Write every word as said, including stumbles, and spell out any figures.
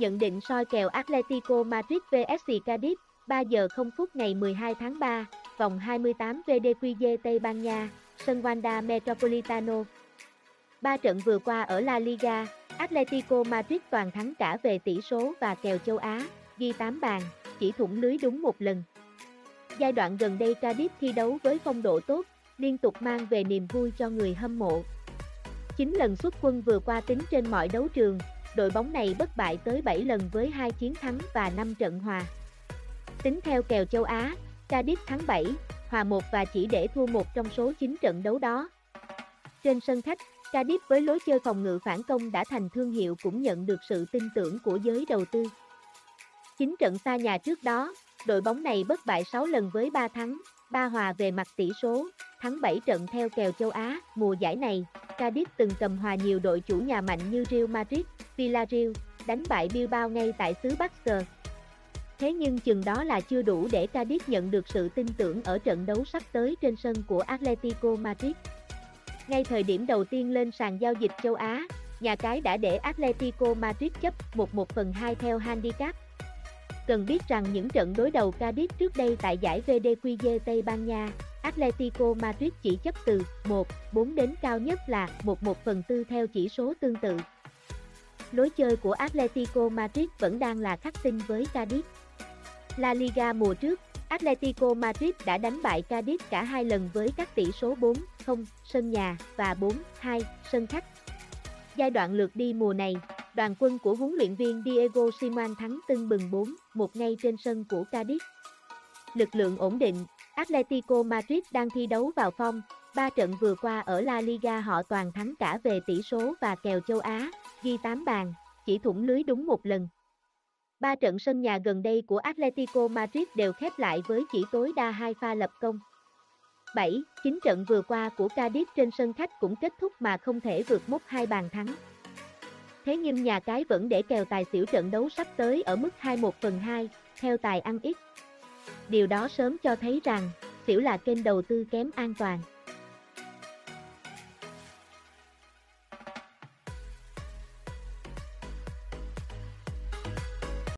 Nhận định soi kèo Atletico Madrid vs Cadiz, ba giờ không phút ngày mười hai tháng ba, vòng hai mươi tám vê đê quy giê Tây Ban Nha, sân Wanda Metropolitano. Ba trận vừa qua ở La Liga, Atletico Madrid toàn thắng cả về tỷ số và kèo châu Á, ghi tám bàn, chỉ thủng lưới đúng một lần. Giai đoạn gần đây Cadiz thi đấu với phong độ tốt, liên tục mang về niềm vui cho người hâm mộ. chín lần xuất quân vừa qua tính trên mọi đấu trường, đội bóng này bất bại tới bảy lần với hai chiến thắng và năm trận hòa. Tính theo kèo châu Á, Cadiz thắng bảy, hòa một và chỉ để thua một trong số chín trận đấu đó. Trên sân khách, Cadiz với lối chơi phòng ngự phản công đã thành thương hiệu cũng nhận được sự tin tưởng của giới đầu tư. chín trận xa nhà trước đó, đội bóng này bất bại sáu lần với ba thắng, ba hòa về mặt tỷ số, thắng bảy trận theo kèo châu Á. Mùa giải này, Cadiz từng cầm hòa nhiều đội chủ nhà mạnh như Real Madrid, Villarreal, đánh bại Bilbao ngay tại xứ Basque. Thế nhưng chừng đó là chưa đủ để Cadiz nhận được sự tin tưởng ở trận đấu sắp tới trên sân của Atletico Madrid. Ngay thời điểm đầu tiên lên sàn giao dịch châu Á, nhà cái đã để Atletico Madrid chấp một một phần hai theo handicap. Cần biết rằng những trận đối đầu Cadiz trước đây tại giải vê đê quy giê Tây Ban Nha, Atletico Madrid chỉ chấp từ một bốn đến cao nhất là một một phần tư theo chỉ số tương tự. Lối chơi của Atletico Madrid vẫn đang là khắc tinh với Cadiz. La Liga mùa trước, Atletico Madrid đã đánh bại Cadiz cả hai lần với các tỷ số bốn không sân nhà và bốn hai sân khách. Giai đoạn lượt đi mùa này, đoàn quân của huấn luyện viên Diego Simeone thắng tưng bừng bốn một ngay trên sân của Cadiz. Lực lượng ổn định, Atletico Madrid đang thi đấu vào form, ba trận vừa qua ở La Liga họ toàn thắng cả về tỷ số và kèo châu Á, ghi tám bàn, chỉ thủng lưới đúng một lần. Ba trận sân nhà gần đây của Atletico Madrid đều khép lại với chỉ tối đa hai pha lập công. bảy chín trận vừa qua của Cadiz trên sân khách cũng kết thúc mà không thể vượt mốc hai bàn thắng. Thế nhưng nhà cái vẫn để kèo tài xỉu trận đấu sắp tới ở mức hai một phần hai, theo tài ăn ít. Điều đó sớm cho thấy rằng, xỉu là kênh đầu tư kém an toàn.